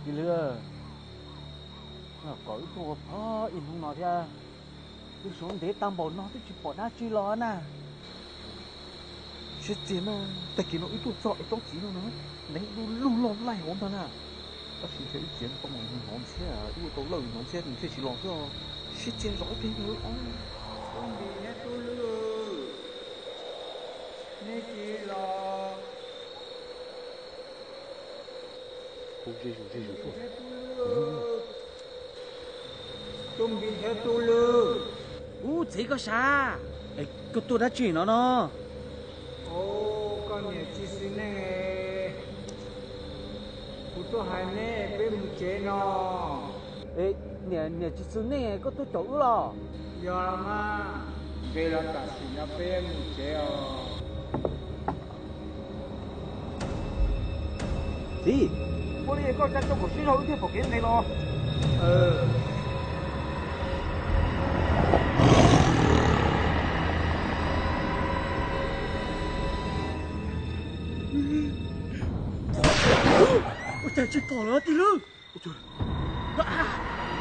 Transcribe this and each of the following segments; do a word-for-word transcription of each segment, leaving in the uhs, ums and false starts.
đi lừa nó có cái cô phó in không nói ra tôi xuống để tam bộ nó tôi chỉ bỏ đá chi lo nè chết tiền à tại vì nó ít tuổi sọ tốt chỉ nó nữa đánh luôn luôn lại hồn thôi nè ta chỉ thấy tiền tông mình hồn xe à ít tuổi lâu hồn xe thì chỉ lo thôi chết tiền rõ cái nữa không bị hết tôi lừa nên chỉ lo không chơi chủ chơi chủ không bị hết tôi lừa u thế có sao ấy cái tôi đã chuyển nó nó ô con nhà chị xin nè tôi hai nè bên một chế nó ê nè nè chị xứ nè có tôi chỗ lo giờ mà về là cả xin nó bên một chế à gì bố đi có chắc trong cuộc sinh hoạt thì phổ biến này lo ừ ôi trời chết bỏ nó tí nữa ôi trời à.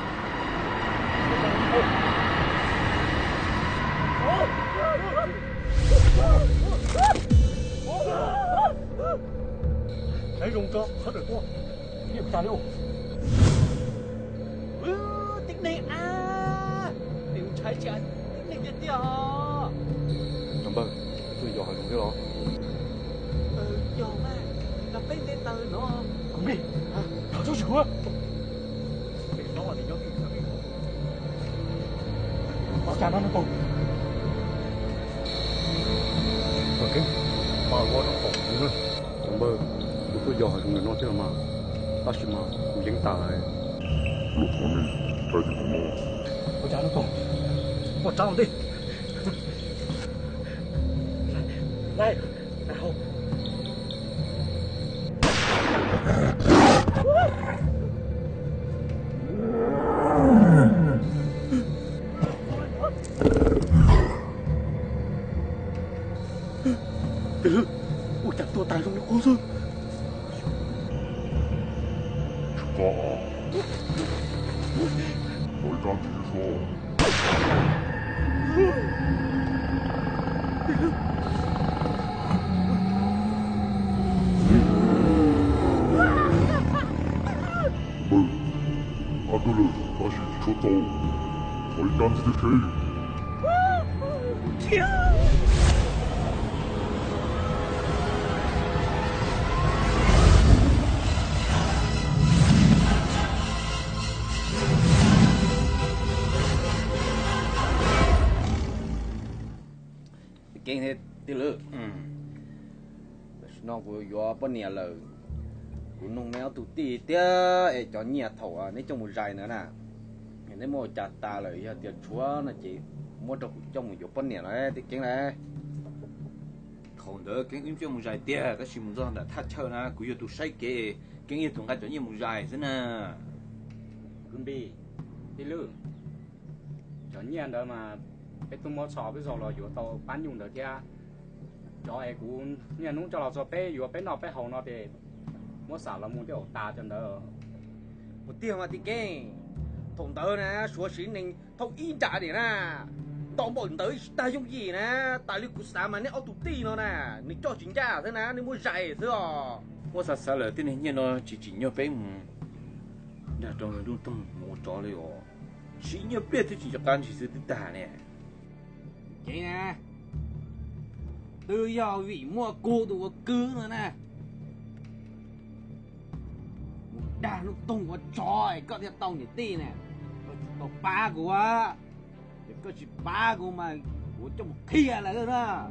thấy rung cho hết được không nhiều sao đâu ừ tiếng này à điều trái chân tiếng này chết Cảm ơn tôi dò dùng cái đó ừ dò mà là bên đây từ nó cùng đi thở cho sửa để nó là thì nhớ bảo cha nó nó tồn ok mà qua nó tồn nữa Cảm ơn tôi dò dùng cái nó thế mà ta chỉ mà cũng dính tài lúc đó mình thấy thì cũng ngon bảo cha nó tồn bảo cha nó đi này nào từ ui chặt tôi tài trong nó cố rồi có tôi đang chỉ cho 아들을 다시 줬다오. 거의 딴짓을 해. kinh hết tí lự nó vừa gió bao nhiêu lời cũng nông méo tụt tì tía ấy cho nhiệt thổ à nếu trong một dài nữa nè nếu mua chặt ta lời tiền chúa là chỉ mua được trong một gió bao nhiêu đấy thì kinh này không đỡ kinh im trong một dài tía cái gì một giờ đã thắt chơi na cứ yêu tụi say kê kinh yêu tụi cái cho nhiều một dài thế nè cũng đi tí lự cho nhiệt đó mà cái tụi mua sò bây giờ là vừa tàu bán dùng được kia cho ai cũng nhà nông cho là cho bé vừa bé nọ bé hậu nọ thì mua xả là mua cái ổ ta cho nó một tiêu mà thì kinh thùng tớ nè số xín mình thông in trả để nè tổng bộ tới ta dùng gì nè ta lưu của sao mà nếu auto ti nó nè nếu cho chính trả thế nè nếu mua dày thế à mua xả xả là thế này như nó chỉ chỉ nhớ bé đã trong người luôn tâm một tròเลยอ๋อchỉ nhớ bé thì chỉ cho can chỉ sự tự tả nè cái nè từ giờ vị mua cô đồ cứ nữa nè một đàn nó tung qua tròi có thể tông để ti nè có ba của á có chỉ ba của mà của trong một kia là nữa đó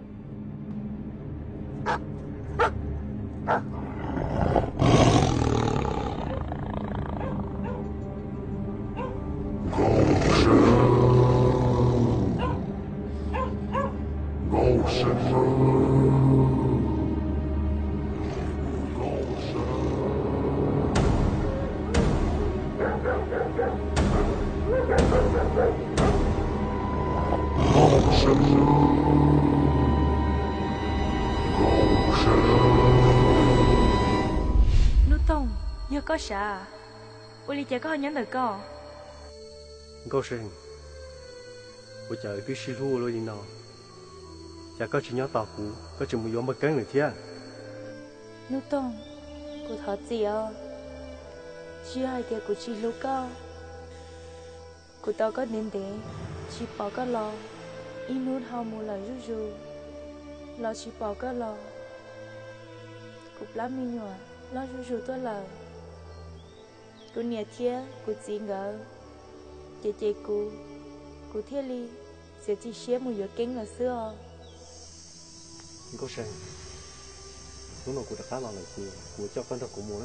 Nút tông, nhớ có sao bố lý chả có nhắn được co Cô sinh Bố chờ cứ xí lua rồi đi nào Chả có chuyện nhỏ tỏ cú Có chuyện một giống bất cánh nữa thế Nụ tông Cô thọ gì à Chị hai kia của chị lúc co Cô tao có nên để Chị bỏ có lo Ý nút hào một lời rú rú Lo chị bỏ có lo Cô lắm mi nhòa Lo rú rú tôi lời Cô nhà thia Cô chỉ ngờ Chị chị cô Cô thiết ly Sẽ chỉ xế một giờ kinh là xưa Cô sinh Lúc nào cô đã khá là lời cô Cô cho con thật của mua đó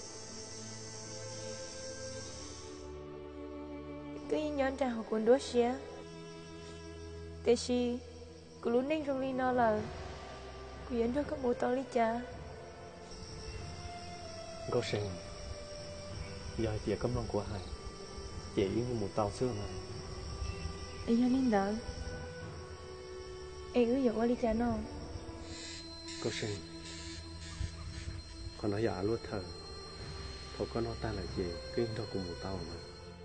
Cứ ý nhón trả học cuốn đốt xế Thế xì Cô lúc ninh trong ly nó là Cô dẫn cho các bố tao lý cha Cô sinh Giờ chị cấm lòng của hai Chị như một tàu xưa mà Ý nhón ninh đỡ Ý ước dụ qua lý cha nó Cô sinh Con nói giả luôn thờ Thôi con nói ta là gì Kinh thôi cùng một tàu mà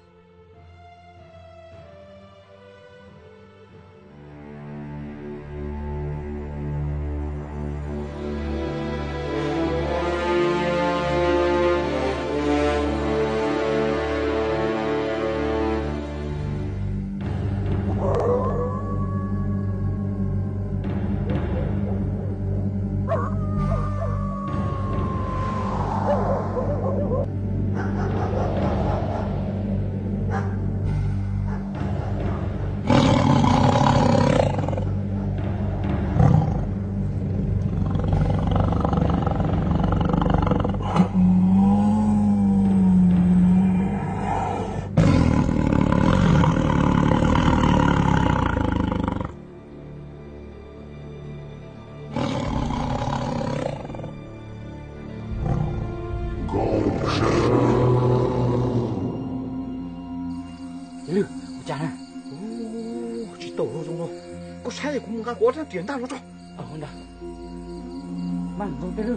Lư, cha nè. Chỉ tổ rồi rồi. Có sai thì cũng ngang quá ra chuyển tao nó cho. Ờ không đâu. Mang rồi tới Lư.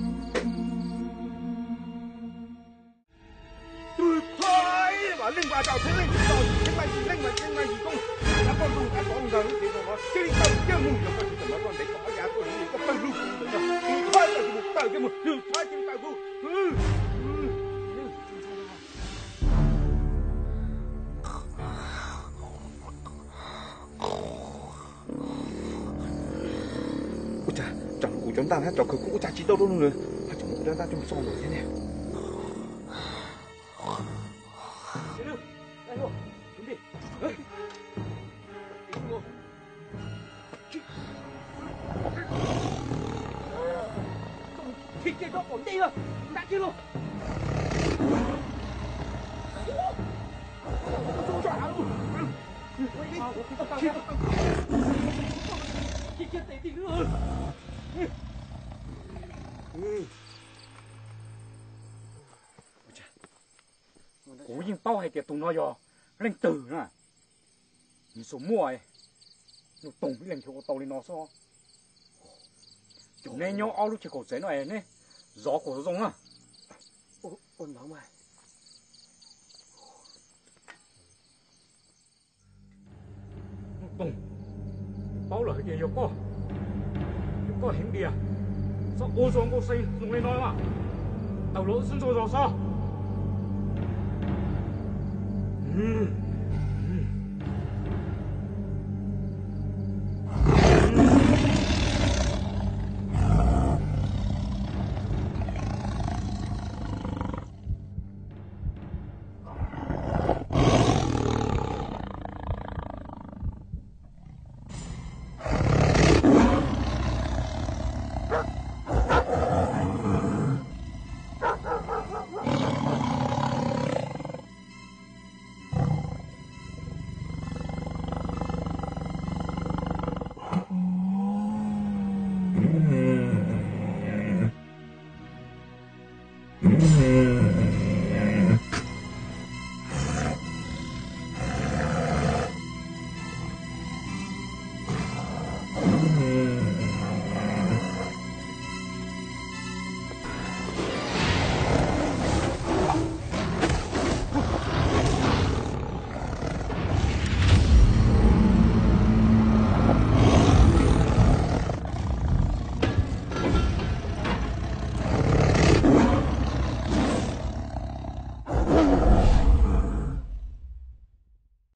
Tôi thôi mà linh vào chào thế linh rồi, linh mày linh mày linh mày gì không? Đã con dùng cái con giờ thì nó cái tao chưa mùng được cái tao nó còn để có giá của nó có bao nhiêu cũng được. Thôi là một tờ cái một, thôi cái tao cũng. Chúng ta hết trò cười cũng chả chi đâu đâu nữa, phải chúng chúng ta chung son rồi thế này. Đây luôn, chuẩn bị. Thì kia đó còn đi rồi, đã kia luôn. Kia kia tí nữa. Cố nhiên tao hay kìa tụi nó rồi lên từ nữa nhìn số mua ấy nó tùng với lên theo tàu lên nó so chỗ này nhau ao lúc chỉ cổ giấy nó ấy nè gió cổ giống à ôn máu mày tùng bao lời kìa có có hình đi à sao ô giống cô xây dùng lên nói mà tàu lỗ xin rồi rồi sao ừ